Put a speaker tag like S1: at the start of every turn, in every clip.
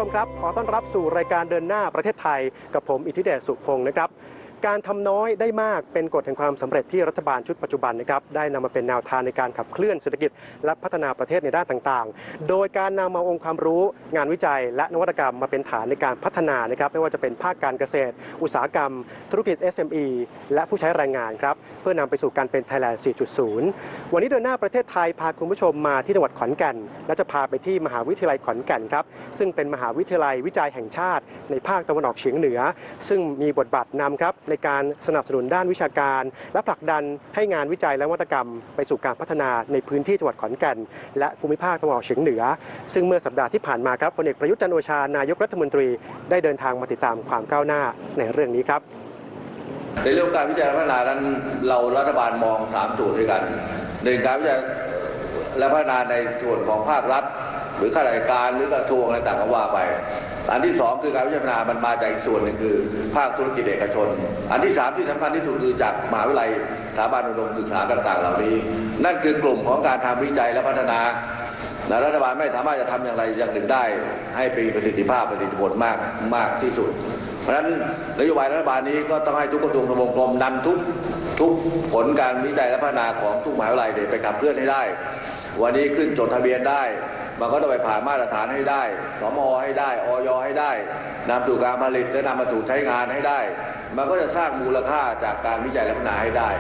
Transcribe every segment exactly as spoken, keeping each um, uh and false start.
S1: ชมครับขอต้อนรับสู่รายการเดินหน้าประเทศไทยกับผมอิทธิเดชสุพงศ์นะครับการทำน้อยได้มากเป็นกฎแห่งความสำเร็จที่รัฐบาลชุดปัจจุบันนะครับได้นำมาเป็นแนวทางในการขับเคลื่อนเศรษฐกิจและพัฒนาประเทศในด้านต่างๆโดยการนำเอาองค์ความรู้งานวิจัยและนวัตกรรมมาเป็นฐานในการพัฒนานะครับไม่ว่าจะเป็นภาคการเกษตรอุตสาหกรรมธุรกิจ เอส เอ็ม อี และผู้ใช้แรงงานครับเพื่อนำไปสู่การเป็น Thailand สี่จุดศูนย์ วันนี้เดินหน้าประเทศไทยพาคุณผู้ชมมาที่จังหวัดขอนแก่นและจะพาไปที่มหาวิทยาลัยขอนแก่นครับซึ่งเป็นมหาวิทยาลัยวิจัยแห่งชาติในภาคตะวันออกเฉียงเหนือซึ่งมีบทบาทนำครับในการสนับสนุนด้านวิชาการและผลักดันให้งานวิจัยและนวัตกรรมไปสู่การพัฒนาในพื้นที่จังหวัดขอนแก่นและภูมิภาคตะวันออกเฉียงเหนือซึ่งเมื่อสัปดาห์ที่ผ่านมาครับพลเอกประยุทธ์จันทร์โอชานายกรัฐมนตรีได้เดินทางมาติดตามความก้าวหน้าในเรื่องนี้ครับ
S2: ในเรื่องการวิจัยและพัฒนานั้นเรารัฐบาลมองสามส่วนด้วยกันหนึ่งการวิจัยและพัฒนาในส่วนของภาครัฐหรือข้าราชการหรือกระทรวงอะไรต่างๆว่าไปอันที่สองคือการวิจัยพัฒนามันมาจากอีกส่วนหนึ่งคือภาคธุรกิจเอกชนอันที่สามที่สำคัญที่สุดคือจากมหาวิทยาลัยสถาบันอุดมศึกษาต่างๆเหล่านี้นั่นคือกลุ่มของการทำวิจัยและพัฒนารัฐบาลไม่สามารถจะทำอย่างไรอย่างหนึ่งได้ให้มีประสิทธิภาพประสิทธิผลมากมากที่สุดเพราะฉะนั้นนโยบายรัฐบาลนี้ก็ต้องให้ทุกกระทรวงทบวงกรมนำทุกทุกผลการวิจัยและพัฒนาของทุกมหาวิทยาลัยไปขับเคลื่อนให้ได้วันนี้ขึ้นจดทะเบียนได้มันก็ต้องไปผ่านมาตรฐานให้ได้สมอให้ได้อย.ให้ได้นำสู่การผลิตและนำมาสู่ใช้งานให้ได้มันก็จะสร้างมูลค่าจากการวิจัยและพัฒนาให้ได้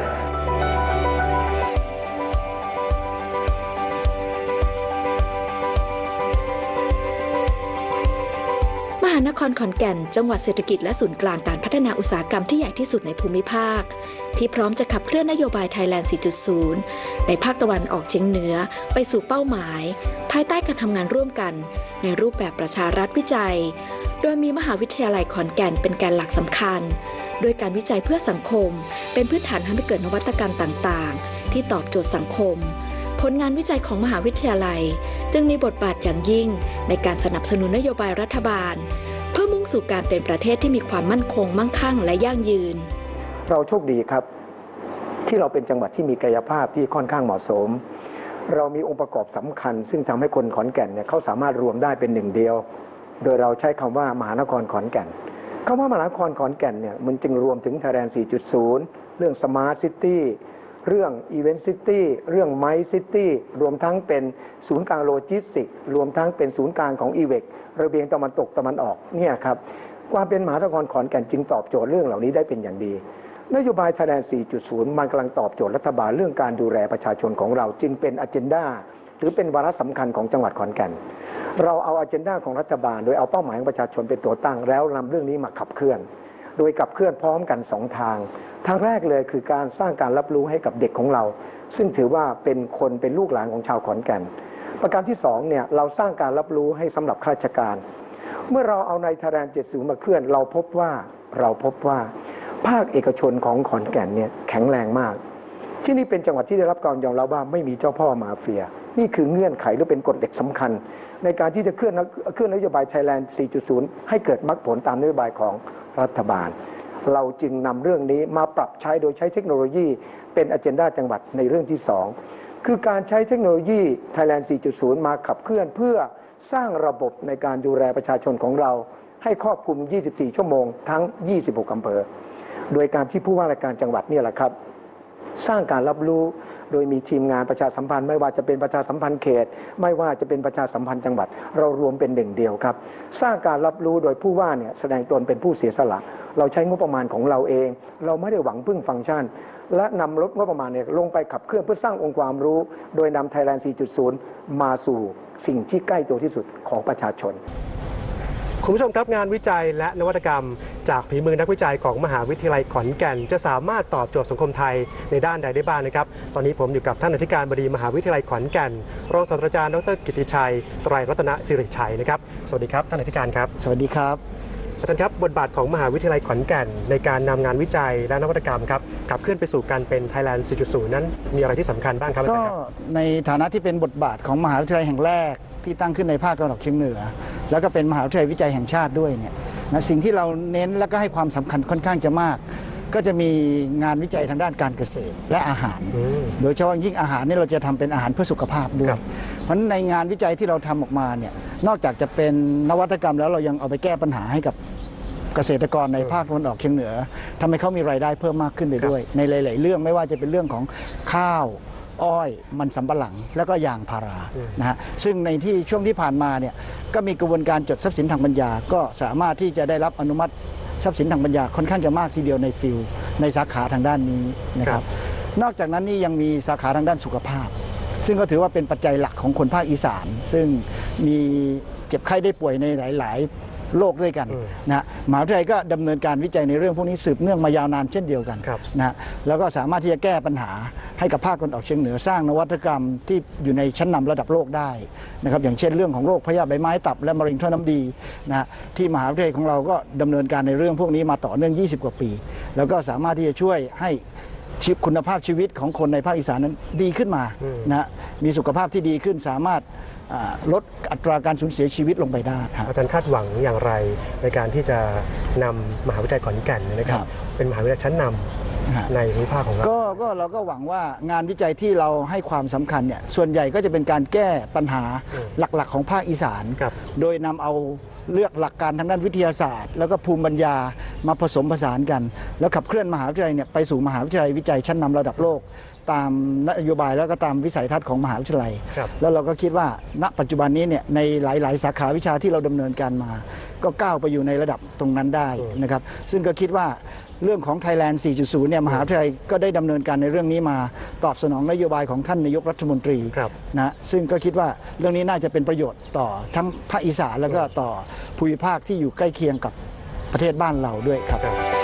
S3: มหานครขอนแก่นจังหวัดเศรษฐกิจและศูนย์กลางการพัฒนาอุตสาหกรรมที่ใหญ่ที่สุดในภูมิภาคที่พร้อมจะขับเคลื่อนนโยบาย Thailand สี่จุดศูนย์ ในภาคตะวันออกเฉียงเหนือไปสู่เป้าหมายภายใต้การทำงานร่วมกันในรูปแบบประชารัฐวิจัยโดยมีมหาวิทยาลัยขอนแก่นเป็นแกนหลักสำคัญด้วยการวิจัยเพื่อสังคมเป็นพื้นฐานทำให้เกิดนวัตกรรมต่างๆที่ตอบโจทย์สังคมผลงานวิจัยของมหาวิทยาลัยจึงมีบทบาทอย่างยิ่งในการสนับสนุนนโยบายรัฐบาลเพื่อมุ่งสู่การเป็นประเทศที่มีความมั่นคงมั่งคั่งและยั่งยืน
S4: เราโชคดีครับที่เราเป็นจังหวัดที่มีกายภาพที่ค่อนข้างเหมาะสมเรามีองค์ประกอบสำคัญซึ่งทำให้คนขอนแก่นเนี่ยเขาสามารถรวมได้เป็นหนึ่งเดียวโดยเราใช้คำว่ามหานครขอนแก่นคำว่ามหานครขอนแก่นเนี่ยมันจึงรวมถึง Thailand สี่จุดศูนย์ เรื่อง Smart City เรื่อง Event City เรื่อง Mind City รวมทั้งเป็นศูนย์กลางโลจิสติกส์รวมทั้งเป็นศูนย์กลางของ อี วี อี ซี ระเบียงตะวันตกตะวันออกเนี่ยครับความเป็นมหานครขอนแก่นจึงตอบโจทย์เรื่องเหล่านี้ได้เป็นอย่างดีนโยบาย Thailand สี่จุดศูนย์ มันกำลังตอบโจทย์รัฐบาลเรื่องการดูแลประชาชนของเราจึงเป็นอเจนดาหรือเป็นวาระสำคัญของจังหวัดขอนแก่นเราเอาอเจนดาของรัฐบาลโดยเอาเป้าหมายของประชาชนเป็นตัวตั้งแล้วนำเรื่องนี้มาขับเคลื่อนโดยขับเคลื่อนพร้อมกันสองทางทางแรกเลยคือการสร้างการรับรู้ให้กับเด็กของเราซึ่งถือว่าเป็นคนเป็นลูกหลานของชาวขอนแก่นประการที่สองเนี่ยเราสร้างการรับรู้ให้สำหรับข้าราชการเมื่อเราเอาใน Thailand เจ็ดสิบมาเคลื่อนเราพบว่าเราพบว่าภาคเอกชนของขอนแก่นเนี่ยแข็งแรงมากที่นี่เป็นจังหวัดที่ได้รับการยอมรับว่าไม่มีเจ้าพ่อมาเฟียนี่คือเงื่อนไขหรือเป็นกฎเหล็กสำคัญในการที่จะเคลื่อนเคลื่อนนโยบาย Thailand สี่จุดศูนย์ ให้เกิดมรรคผลตามนโยบายของรัฐบาลเราจึงนำเรื่องนี้มาปรับใช้โดยใช้เทคโนโลยีเป็นอเจนดาจังหวัดในเรื่องที่สองคือการใช้เทคโนโลยี Thailand สี่จุดศูนย์ มาขับเคลื่อนเพื่อสร้างระบบในการดูแลประชาชนของเราให้ครอบคลุมยี่สิบสี่ชั่วโมงทั้งยี่สิบหกอำเภอโดยการที่ผู้ว่าราชการจังหวัดนี่แหละครับสร้างการรับรู้โดยมีทีมงานประชาสัมพันธ์ไม่ว่าจะเป็นประชาสัมพันธ์เขตไม่ว่าจะเป็นประชาสัมพันธ์จังหวัดเรารวมเป็นหนึ่งเดียวครับสร้างการรับรู้โดยผู้ว่าเนี่ยแสดงตนเป็นผู้เสียสละเราใช้งบประมาณของเราเองเราไม่ได้หวังพึ่งฟังก์ชันและนำลดงบประมาณเนี่ยลงไปขับเคลื่อนเพื่อสร้างองค์ความรู้โดยนำ Thailand สี่จุดศูนย์ มาสู่สิ่งที่ใกล้ตัวที่สุดของประชาชน
S1: คุณผู้ชมครับงานวิจัยและนวัตกรรมจากฝีมือนักวิจัยของมหาวิทยาลัยขอนแก่นจะสามารถตอบโจทย์สังคมไทยในด้านใดได้บ้างนะครับตอนนี้ผมอยู่กับท่านอธิการบดีมหาวิทยาลัยขอนแก่นรองศาสตราจารย์ดร.กิตติชัยไตรรัตนสิริชัยนะครับสวัสดีครับท่านอธิการครับ
S4: สวัสดีครับ
S1: อาจารย์ครับบทบาทของมหาวิทยาลัยขอนแก่นในการนำงานวิจัยและนวัตกรรมครับขับเคลื่อนไปสู่การเป็น Thailand สี่จุดศูนย์ นั้นมีอะไรที่สำคัญบ้างครับอาจารย์ครับ
S5: ก็ในฐานะที่เป็นบทบาทของมหาวิทยาลัยแห่งแรกที่ตั้งขึ้นในภาคตะวันออกเฉียงเหนือแล้วก็เป็นมหาวิทยาลัยวิจัยแห่งชาติด้วยเนี่ยนะสิ่งที่เราเน้นและก็ให้ความสำคัญค่อนข้างจะมากก็จะมีงานวิจัยทางด้านการเกษตรและอาหารโดยเฉพาะยิ่งอาหารนี่เราจะทำเป็นอาหารเพื่อสุขภาพด้วยเพราะฉะนั้นในงานวิจัยที่เราทำออกมาเนี่ยนอกจากจะเป็นนวัตกรรมแล้วเรายังเอาไปแก้ปัญหาให้กับเกษตรกรในภาคตะวันออกเฉียงเหนือทำให้เขามีรายได้เพิ่มมากขึ้นไปด้วยในหลายๆเรื่องไม่ว่าจะเป็นเรื่องของข้าวอ้อยมันสำปะหลังแล้วก็ยางพารานะฮะซึ่งในที่ช่วงที่ผ่านมาเนี่ยก็มีกระบวนการจดทรัพย์สินทางปัญญาก็สามารถที่จะได้รับอนุมัติทรัพย์สินทางปัญญาค่อนข้างจะมากทีเดียวในฟิลในสาขาทางด้านนี้นะครับนอกจากนั้นนี่ยังมีสาขาทางด้านสุขภาพซึ่งก็ถือว่าเป็นปัจจัยหลักของคนภาคอีสานซึ่งมีเจ็บไข้ได้ป่วยในหลายๆโลกด้วยกันนะมหาวิทยาลัยก็ดำเนินการวิจัยในเรื่องพวกนี้สืบเนื่องมายาวนานเช่นเดียวกันนะแล้วก็สามารถที่จะแก้ปัญหาให้กับภาคตะวันออกเฉียงเหนือสร้างนวัตกรรมที่อยู่ในชั้นนำระดับโลกได้นะครับอย่างเช่นเรื่องของโรคพยาธิใบไม้ตับและมะเร็งท่อน้ำดีนะที่มหาวิทยาลัยของเราก็ดำเนินการในเรื่องพวกนี้มาต่อเนื่องยี่สิบกว่าปีแล้วก็สามารถที่จะช่วยให้คุณภาพชีวิตของคนในภาคอีสานนั้นดีขึ้นมานะมีสุขภาพที่ดีขึ้นสามารถลดอัตราการสูญเสียชีวิตลงไปได้ครับ
S1: อาจารย์คาดหวังอย่างไรในการที่จะนำมหาวิทยาลัยขอนแก่นนะครับเป็นมหาวิทยาลัยชั้นนำในภูมิภาคของเรา
S5: ก็เราก็หวังว่างานวิจัยที่เราให้ความสำคัญเนี่ยส่วนใหญ่ก็จะเป็นการแก้ปัญหาหลักๆของภาคอีสานโดยนำเอาเลือกหลักการทางด้านวิทยาศาสตร์แล้วก็ภูมิปัญญามาผสมผสานกันแล้วขับเคลื่อนมหาวิทยาลัยเนี่ยไปสู่มหาวิทยาลัยวิจัยชั้นนำระดับโลกตามนโยบายแล้วก็ตามวิสัยทัศน์ของมหาวิทยาลัยแล้วเราก็คิดว่าณปัจจุบันนี้เนี่ยในหลายๆสาขาวิชาที่เราดำเนินการมาก็ก้าวไปอยู่ในระดับตรงนั้นได้นะครับซึ่งก็คิดว่าเรื่องของ Thailand สี่จุดศูนย์ เนี่ยมหาวิทยาลัยก็ได้ดำเนินการในเรื่องนี้มาตอบสนองนโยบายของท่านนายกรัฐมนตรีนะซึ่งก็คิดว่าเรื่องนี้น่าจะเป็นประโยชน์ต่อทั้งภาคอีสานแล้วก็ต่อภูมิภาคที่อยู่ใกล้เคียงกับประเทศบ้านเราด้วยครับ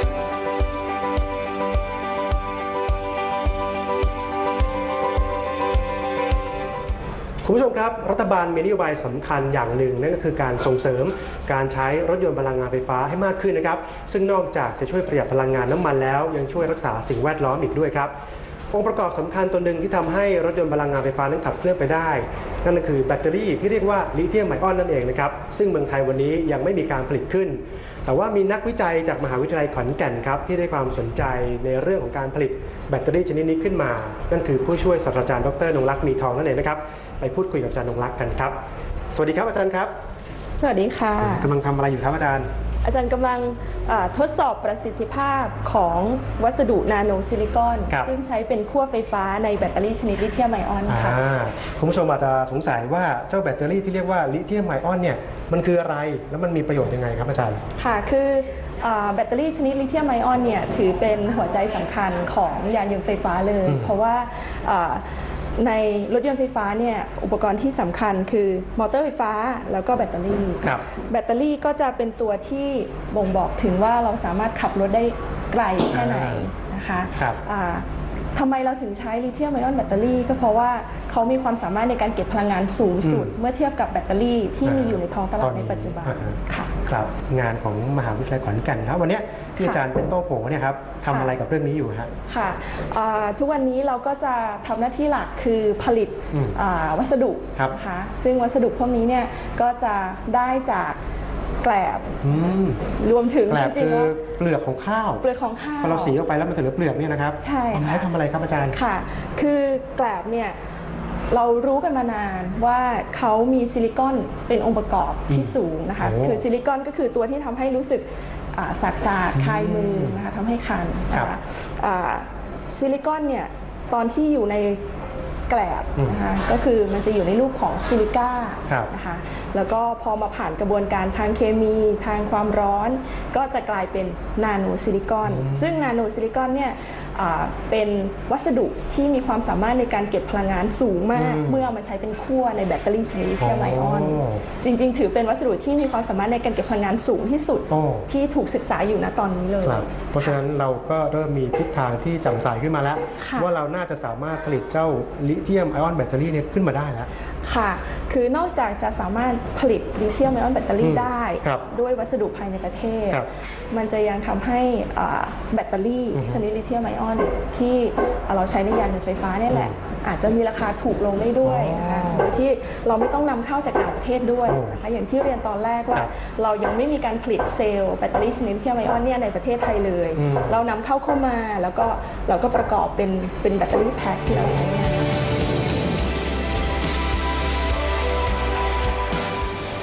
S1: คุณผู้ชมครับรัฐบาลมีนโยบายสำคัญอย่างหนึ่งนั่นก็คือการส่งเสริมการใช้รถยนต์พลังงานไฟฟ้าให้มากขึ้นนะครับซึ่งนอกจากจะช่วยประหยัดพลังงานน้ำมันแล้วยังช่วยรักษาสิ่งแวดล้อมอีกด้วยครับองค์ประกอบสำคัญตัวหนึ่งที่ทำให้รถยนต์พลังงานไฟฟ้านั้นขับเคลื่อนไปได้นั่นก็คือแบตเตอรี่ที่เรียกว่าลิเธียมไอออนนั่นเองนะครับซึ่งเมืองไทยวันนี้ยังไม่มีการผลิตขึ้นแต่ว่ามีนักวิจัยจากมหาวิทยาลัยขอนแก่นครับที่ได้ความสนใจในเรื่องของการผลิตแบตเตอรี่ชนิดนี้ขึ้นมานั่นคือผู้ช่วยศาสตราจารย์ดร.นงลักษณ์มีทองนั่นเองนะครับไปพูดคุยกับอาจารย์นงลักษณ์กันครับสวัสดีครับอาจารย์ครับ
S6: สวัสดีค่ะ
S1: กำลังทำอะไรอยู่ครับอาจารย์
S6: อาจารย์กำลังทดสอบประสิทธิภาพของวัสดุนาโนซิลิคอนซึ่งใช้เป็นขั้วไฟฟ้าในแบตเตอรี่ชนิดลิเธียมไอออนค่ะ
S1: คุณผู้ชมอาจจะสงสัยว่าเจ้าแบตเตอรี่ที่เรียกว่าลิเธียมไอออนเนี่ยมันคืออะไรแล้วมันมีประโยชน์ยังไงครับอาจารย์
S6: ค่ะคือแบตเตอรี่ชนิดลิเธียมไอออนเนี่ยถือเป็นหัวใจสำคัญของยานยนต์ไฟฟ้าเลยเพราะว่าในรถยนต์ไฟฟ้าเนี่ยอุปกรณ์ที่สำคัญคือมอเตอร์ไฟฟ้าแล้วก็แบตเตอรี่แบตเตอรี่ก็จะเป็นตัวที่บ่งบอกถึงว่าเราสามารถขับรถได้ไกลแค่ไหนนะคะทำไมเราถึงใช้ลิเธียมไอออนแบตเตอรี่ก็เพราะว่าเขามีความสามารถในการเก็บพลังงานสูงสุดเมื่อเทียบกับแบตเตอรี่ที่มีอยู่ในท้องตลาดในปัจจุบัน
S1: ค่ะครับงานของมหาวิทยาลัยขอนแก่นครับวันนี้ที่อาจารย์เป็นโต้โผเนี่ยครับทำอะไรกับเรื่องนี้อยู่ฮะ
S6: ค่ะทุกวันนี้เราก็จะทำหน้าที่หลักคือผลิตวัสดุนะคะซึ่งวัสดุพวกนี้เนี่ยก็จะได้จากแกลบรวมถึง
S1: จริงๆแล้วเปลือกของข้าว
S6: เปลือกของข้าว
S1: พอเราสีออกไปแล้วมันจะเหลือเปลือกเนี่ยนะครับ
S6: ใช่
S1: เอาไว้ทำอะไรครับอาจารย์
S6: ค่ะคือแกลบเนี่ยเรารู้กันมานานว่าเขามีซิลิคอนเป็นองค์ประกอบที่สูงนะคะคือซิลิคอนก็คือตัวที่ทำให้รู้สึกสากๆคลายมือนะคะทำให้คันนะคะซิลิคอนเนี่ยตอนที่อยู่ในแกลบนะคะก็คือมันจะอยู่ในรูปของซิลิก้านะคะแล้วก็พอมาผ่านกระบวนการทางเคมีทางความร้อนก็จะกลายเป็นนาโนซิลิคอนซึ่งนาโนซิลิคอนเนี่ยเป็นวัสดุที่มีความสามารถในการเก็บพลังงานสูงมากเมื่อมาใช้เป็นขั้วในแบตเตอรี่ชนิดลิเธียมไอออนจริงๆถือเป็นวัสดุที่มีความสามารถในการเก็บพลังงานสูงที่สุดที่ถูกศึกษาอยู่ณตอนนี้เลย
S1: เพราะฉะนั้นเราก็เริ่มมีทิศทางที่จำใสขึ้นมาแล้วว่าเราน่าจะสามารถผลิตเจ้าลิเธียมไอออนแบตเตอรี่เนี่ยขึ้นมาได้แล้ว
S6: ค่ะคือนอกจากจะสามารถผลิตลิเธียมไอออนแบตเตอรี่ได้ด้วยวัสดุภายในประเทศมันจะยังทำให้แบตเตอรี่ชนิดลิเธียมไอออนที่เราใช้ในยานยนต์ไฟฟ้าเนี่ยแหละอาจจะมีราคาถูกลงได้ด้วยนะคะโดยที่เราไม่ต้องนำเข้าจากต่างประเทศด้วยนะคะอย่างที่เรียนตอนแรกว่าเรายังไม่มีการผลิตเซลล์แบตเตอรี่ชนิดลิเธียมไอออนเนี่ยในประเทศไทยเลยเรานำเข้าเข้ามาแล้วก็เราก็ประกอบเป็นเป็นแบตเตอรี่แพ็คที่เราใช้งาน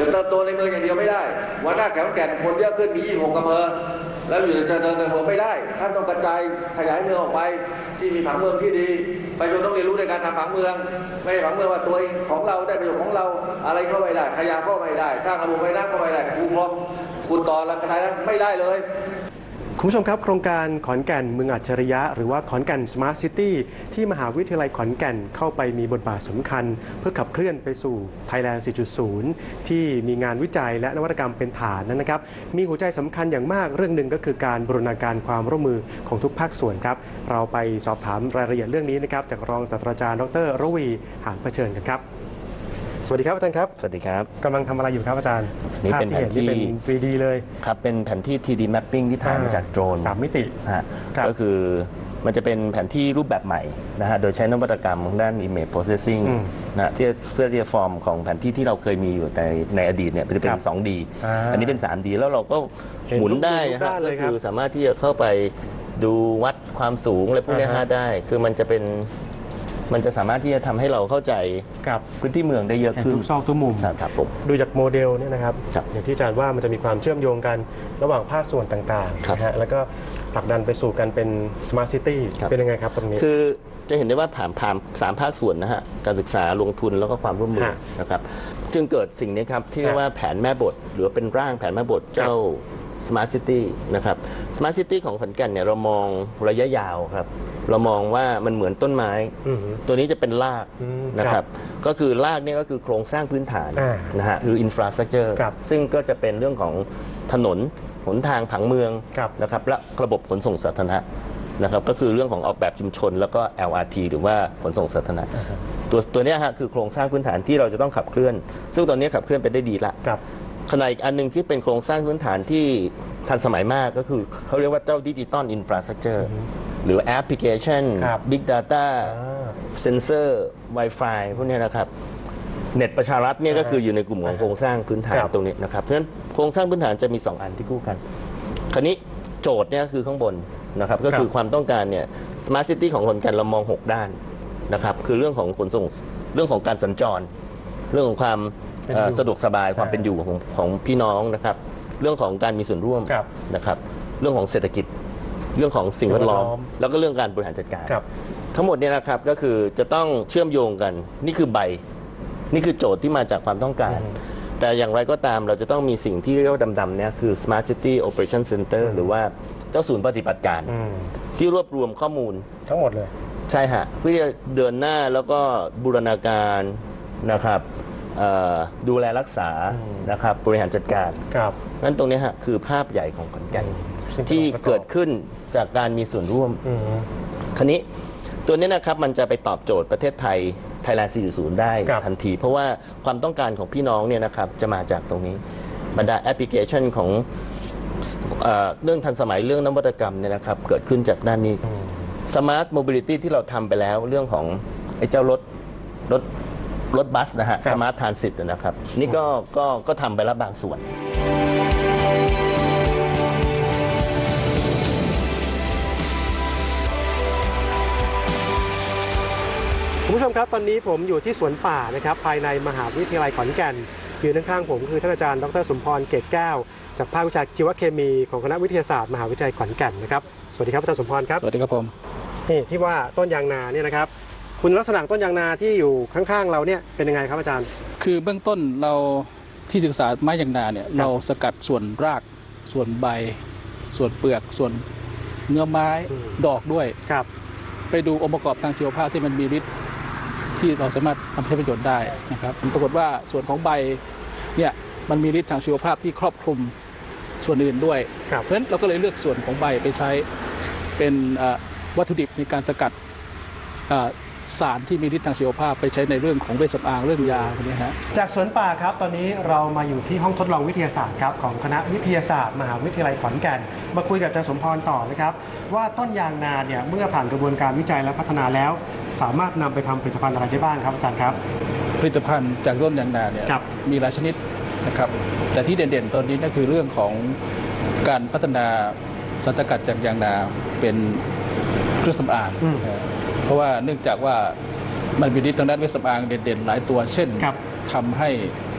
S2: เติบโตในเมืองอย่างเดียวไม่ได้วันหน้าแขวแก่นคนเยอะขึ้นมียี่สิบหกอำเภอแล้วอยู่จะเติบโตไม่ได้ท่านต้องกระจายขยายเมืองออกไปที่มีผังเมืองที่ดีประชาชนต้องเรียนรู้ในการทำผังเมืองไม่ใช่ผังเมืองว่าตัวเองของเราได้ประโยชน์ของเราอะไรก็ไม่ได้ขยะก็ไม่ได้สร้างระบบไฟน้ำก็ไม่ได้คูคลองคุณต่อรังกระจายไม่ได้เลย
S1: คุณผู้ชมครับโครงการขอนแก่นเมืองอัจฉริยะหรือว่าขอนแก่นสมาร์ทซิตี้ที่มหาวิทยาลัยขอนแก่นเข้าไปมีบทบาทสำคัญเพื่อขับเคลื่อนไปสู่ Thailand สี่จุดศูนย์ ที่มีงานวิจัยและนวัตกรรมเป็นฐานนั้นนะครับมีหัวใจสำคัญอย่างมากเรื่องหนึ่งก็คือการบูรณาการความร่วมมือของทุกภาคส่วนครับเราไปสอบถามรายละเอียดเรื่องนี้นะครับจากรองศาสตราจารย์ดร.ระวีหานเผชิญกันครับสวัสดีครับอาจารย์ครับ
S7: สวัสดีครับ
S1: กำลังทำอะไรอยู่ครับอาจารย์
S7: นี่เป็นแผนที่
S1: เป็น ทรี ดี เลย
S7: ครับเป็นแผนที่ ทรี ดี mapping ที่ถ่ายมาจากโดรน
S1: สามมิติ
S7: ฮะก็คือมันจะเป็นแผนที่รูปแบบใหม่นะฮะโดยใช้นวัตกรรมด้าน image processing นะที่เพื่อที่จะฟอร์มของแผนที่ที่เราเคยมีอยู่ในในอดีตเนี่ยจะเป็น สองดี อันนี้เป็น สามดี แล้วเราก็หมุนได้ฮะก็คือสามารถที่จะเข้าไปดูวัดความสูงอะไรพวกนี้ได้คือมันจะเป็นมันจะสามารถที่จะทำให้เราเข้าใจพื้นที่เมืองได้เยอะขึ้น
S1: ทุกซอกทุกมุม
S7: ครับผม
S1: ดูจากโมเดลเนี่ยนะครับอย่างที่อาจารย์ว่ามันจะมีความเชื่อมโยงกันระหว่างภาคส่วนต่างๆนะฮะแล้วก็ผลักดันไปสู่การเป็นสมาร์ทซิตี้เป็นยังไงครับตรงนี้
S7: คือจะเห็นได้ว่าผ่านผ่านสามภาคส่วนนะฮะการศึกษาลงทุนแล้วก็ความร่วมมือนะครับจึงเกิดสิ่งนี้ครับที่เรียกว่าแผนแม่บทหรือเป็นร่างแผนแม่บทเจ้าSmart City นะครับ Smart City ของขอนแก่นเนี่ยเรามองระยะยาวครับเรามองว่ามันเหมือนต้นไม้ตัวนี้จะเป็นรากนะครับก็คือรากเนี่ยก็คือโครงสร้างพื้นฐานนะฮะหรือ infrastructure ซึ่งก็จะเป็นเรื่องของถนนหนทางผังเมืองนะครับและระบบขนส่งสาธารณะนะครับก็คือเรื่องของออกแบบชุมชนแล้วก็ แอล อาร์ ที หรือว่าขนส่งสาธารณะตัวตัวนี้ฮะคือโครงสร้างพื้นฐานที่เราจะต้องขับเคลื่อนซึ่งตอนนี้ขับเคลื่อนไปได้ดีละขณะอีกอันหนึ่งที่เป็นโครงสร้างพื้นฐานที่ทันสมัยมากก็คือเขาเรียกว่าเจ้าดิจิตอลอินฟราสตรัคเจอร์หรือแอปพลิเคชัน Big Data เซนเซอร์ Wi-Fi พวกนี้นะครับเน็ตประชารัฐเนี่ยก็คืออยู่ในกลุ่มของโครงสร้างพื้นฐานตรงนี้นะครับเพราะฉะนั้นโครงสร้างพื้นฐานจะมีสองอันที่คู่กันคราวนี้โจทย์เนี่ยคือข้างบนนะครับก็คือความต้องการเนี่ย Smart City ของขอนแก่นเรามองหกด้านนะครับคือเรื่องของขนส่งเรื่องของการสัญจรเรื่องของความสะดวกสบายความเป็นอยู่ของของพี่น้องนะครับเรื่องของการมีส่วนร่วมนะครับเรื่องของเศรษฐกิจเรื่องของสิ่งแวดล้อมแล้วก็เรื่องการบริหารจัดการทั้งหมดเนี่ยนะครับก็คือจะต้องเชื่อมโยงกันนี่คือใบนี่คือโจทย์ที่มาจากความต้องการแต่อย่างไรก็ตามเราจะต้องมีสิ่งที่เรียกว่าดำๆเนี่ยคือ Smart City Operation Center หรือว่าเจ้าศูนย์ปฏิบัติการที่รวบรวมข้อมูล
S1: ทั้งหมดเลย
S7: ใช่ฮะเพื่อจะเดินหน้าแล้วก็บูรณาการนะครับดูแลรักษานะครับบริหารจัดการนั้นตรงนี้ฮะคือภาพใหญ่ของขอนแก่นที่เกิดขึ้นจากการมีส่วนร่วมคราวนี้ตัวนี้นะครับมันจะไปตอบโจทย์ประเทศไทย Thailand สี่จุดศูนย์ ได้ทันทีเพราะว่าความต้องการของพี่น้องเนี่ยนะครับจะมาจากตรงนี้บรรดาแอปพลิเคชันของเรื่องทันสมัยเรื่องนวัตกรรมเนี่ยนะครับเกิดขึ้นจากด้านนี้ Smart Mobility ที่เราทำไปแล้วเรื่องของไอ้เจ้ารถรถรถบัสนะฮะสมาร์ททรานสิตนะครับนี่ก็ก็ก็ทำไปแล้วบางส่วน
S1: คุณผู้ชมครับตอนนี้ผมอยู่ที่สวนป่านะครับภายในมหาวิทยาลัยขอนแก่นอยู่ข้างๆผมคือท่านอาจารย์ดร.สมพรเกตแก้วจากภาควิชาชีวเคมีของคณะวิทยาศาสตร์มหาวิทยาลัยขอนแก่นนะครับสวัสดีครับอาจารย์สมพรครับ
S8: สวัสดีครับผม
S1: นี่ที่ว่าต้นยางนาเนี่ยนะครับคุณลักษณะต้นยางนาที่อยู่ข้างๆเราเนี่ยเป็นยังไงครับอาจารย์
S8: คือเบื้องต้นเราที่ศึกษาไม้ยางนาเนี่ยเราสกัดส่วนรากส่วนใบส่วนเปลือกส่วนเนื้อไม้ดอกด้วย
S1: ครับ
S8: ไปดูองค์ประกอบทางชีวภาพที่มันมีฤทธิ์ที่เราสามารถทำให้ประโยชน์ได้นะครับปรากฏว่าส่วนของใบเนี่ยมันมีฤทธิ์ทางชีวภาพที่ครอบคลุมส่วนอื่นด้วยเพราะฉะนั้นเราก็เลยเลือกส่วนของใบไปใช้เป็นวัตถุดิบในการสกัดสารที่มีฤทธิ์ทางชีวภาพไปใช้ในเรื่องของเวชสำอางเรื่องยาพวกนี้ฮะ
S1: จากสวนป่าครับตอนนี้เรามาอยู่ที่ห้องทดลองวิทยาศาสตร์ครับของคณะวิทยาศาสตร์มหาวิทยาลัยขอนแก่นมาคุยกับอาจารย์สมพรต่อนะครับว่าต้นยางนาเนี่ยเมื่อผ่านกระบวนการวิจัยและพัฒนาแล้วสามารถนำไปทำผลิตภัณฑ์อะไรได้บ้างครับอาจารย์ครับ
S8: ผลิตภัณฑ์จากต้นยางนาเนี่ยมีหลายชนิดนะครับแต่ที่เด่นๆตอนนี้ก็คือเรื่องของการพัฒนาสารสกัดจากยางนาเป็นเครื่องสำอางเพราะว่าเนื่องจากว่ามันมีฤทธิ์ทางด้านเวชสำอางเด่นๆหลายตัวเช่นทำให้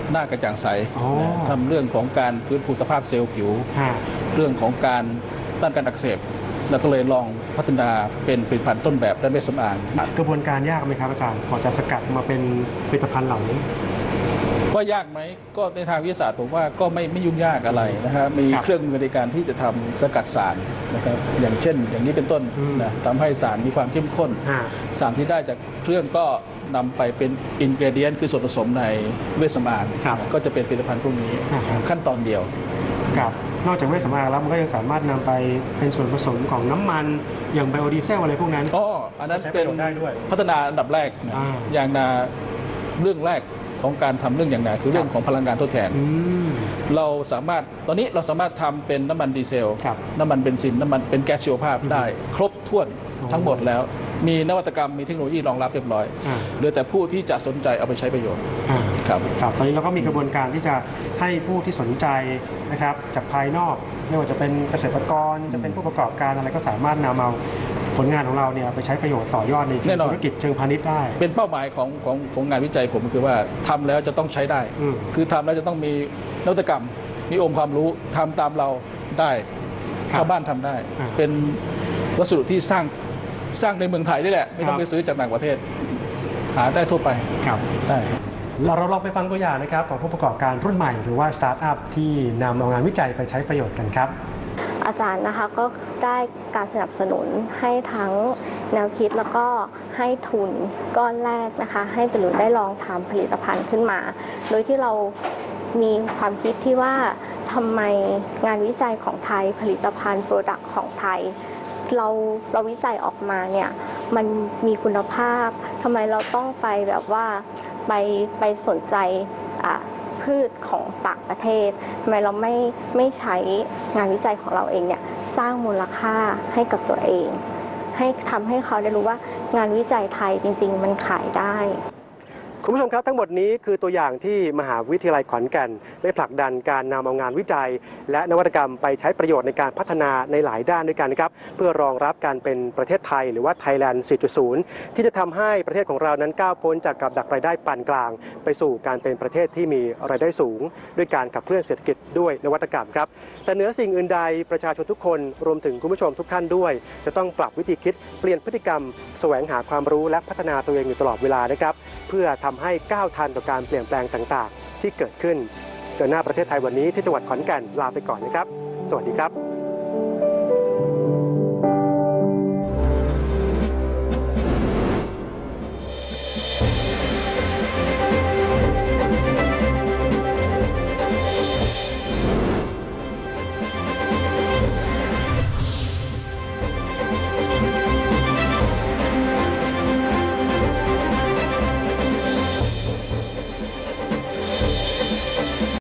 S8: หน้ากระจ่างใสนะทำเรื่องของการฟื้นฟูสภาพเซลล์ผิวเรื่องของการต้านการอักเสบแล้วก็เลยลองพัฒนาเป็นผลิตภัณฑ์ต้นแบบด้านเวชสำอาง
S1: กระบวนการยากไหมครับอาจารย์พอจะสกัดมาเป็นผลิตภัณฑ์เหล่านี้
S8: ว่ายากไหมก็ในทางวิทยาศาสตร์ผมว่าก็ไม่ไม่ยุ่งยากอะไรนะครับมีเครื่องมือในการที่จะทำสกัดสารนะครับอย่างเช่นอย่างนี้เป็นต้นนะทำให้สารมีความเข้มข้นสารที่ได้จากเครื่องก็นำไปเป็นอินกรีเดียนคือส่วนผสมในเวชสำอางก็จะเป็นผลิตภัณฑ์พวกนี้ขั้นตอนเดียว
S1: ครับนอกจากเวชสำอางแล้วมันก็ยังสามารถนำไปเป็นส่วนผสมของน้ำมันอย่างไบโอดีเซลอะไรพวกนั้น
S8: อ๋ออันนั้นเป็นพัฒนาอันดับแรกอย่างนาเรื่องแรกของการทำเรื่องอย่างไรคือเรื่องของพลังงานทดแทนเราสามารถตอนนี้เราสามารถทำเป็นน้ำมันดีเซลน้ำมันเบนซินน้ำมันเป็นแก๊สชีวภาพได้ครบถ้วนทั้งหมดแล้วมีนวัตกรรมมีเทคโนโลยีรองรับเรียบร้อยเหลือแต่ผู้ที่จะสนใจเอาไปใช้ประโยชน์
S1: ครับครับตอนนี้เราก็มีกระบวนการที่จะให้ผู้ที่สนใจนะครับจากภายนอกไม่ว่าจะเป็นเกษตรกรจะเป็นผู้ประกอบการอะไรก็สามารถนำเอาผลงานของเราเนี่ยไปใช้ประโยชน์ต่อยอดในธุรกิจเชิงพาณิชย์ได้
S8: เป็นเป้าหมายของของของงานวิจัยผมคือว่าทำแล้วจะต้องใช้ได้คือทำแล้วจะต้องมีนวัตกรรมมีองค์ความรู้ทำตามเราได้ชาวบ้านทำได้เป็นวัสดุที่สร้างสร้างในเมืองไทยนี่แหละไม่ต้องไปซื้อจากต่างประเทศหาได้ทั่วไป
S1: ครับได้เราเราลองไปฟังตัวอย่างนะครับของผู้ประกอบการรุ่นใหม่หรือว่าสตาร์ทอัพที่นำเอางานวิจัยไปใช้ประโยชน์กันครับ
S9: อาจารย์นะคะก็ได้การสนับสนุนให้ทั้งแนวคิดแล้วก็ให้ทุนก้อนแรกนะคะให้ตะลุนได้ลองทำผลิตภัณฑ์ขึ้นมาโดยที่เรามีความคิดที่ว่าทำไมงานวิจัยของไทยผลิตภัณฑ์โปรดักต์ของไทยเราเราวิจัยออกมาเนี่ยมันมีคุณภาพทำไมเราต้องไปแบบว่าไปไปสนใจอ่ะพืชของต่างประเทศทำไมเราไม่ไม่ใช้งานวิจัยของเราเองเนี่ยสร้างมูลค่าให้กับตัวเองให้ทำให้เขาได้รู้ว่างานวิจัยไทยจริงๆมันขายได้
S1: คุณผู้ชมครับทั้งหมดนี้คือตัวอย่างที่มหาวิทยาลัยขอนแก่นได้ผลักดันการนำเอางานวิจัยและนวัตกรรมไปใช้ประโยชน์ในการพัฒนาในหลายด้านด้วยกันนะครับเพื่อรองรับการเป็นประเทศไทยหรือว่า Thailand สี่จุดศูนย์ ที่จะทำให้ประเทศของเรานั้นก้าวพ้นจากกับดักรายได้ปานกลางไปสู่การเป็นประเทศที่มีรายได้สูงด้วยการขับเคลื่อนเศรษฐกิจด้วยนวัตกรรมครับแต่เหนือสิ่งอื่นใดประชาชนทุกคนรวมถึงคุณผู้ชมทุกท่านด้วยจะต้องปรับวิธีคิดเปลี่ยนพฤติกรรมแสวงหาความรู้และพัฒนาตัวเองอยู่ตลอดเวลานะครับเพื่อทำให้ก้าวทันต่อการเปลี่ยนแปลงต่างๆที่เกิดขึ้นเดินหน้าประเทศไทยวันนี้ที่จังหวัดขอนแก่นลาไปก่อนนะครับสวัสดีครับ